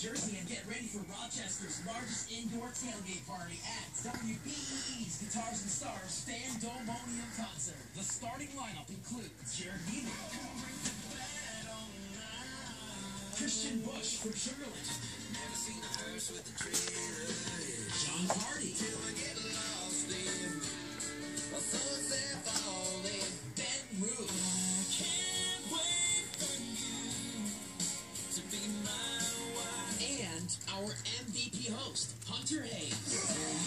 Jersey and get ready for Rochester's largest indoor tailgate party at WBEE's Guitars and Stars Fan-Domonium Concert. The starting lineup includes Jared Neal, Christian Bush from Sugarland, John Hardy, Ben Ruth, and our MVP host, Hunter Hayes.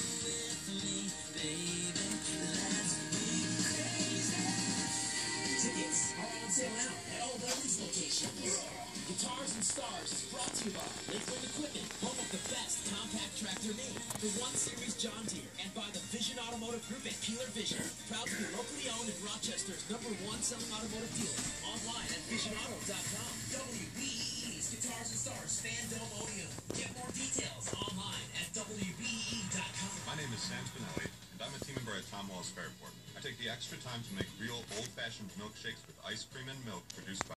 Tickets are on sale now at all Beverly's locations. Guitars and Stars is brought to you by Lakeland Equipment, home of the best compact tractor made, the 1 Series John Deere, and by the Vision Automotive Group and Peeler Vision. Proud to be locally owned and Rochester's #1 selling automotive dealer. Online at visionauto.com. WBEE's Guitars and Stars Fan-Domonium. Get more details online at WBEE.com. My name is Sam Spinelli, and I'm a team member at Tom Wallace Fairport. I take the extra time to make real old-fashioned milkshakes with ice cream and milk produced by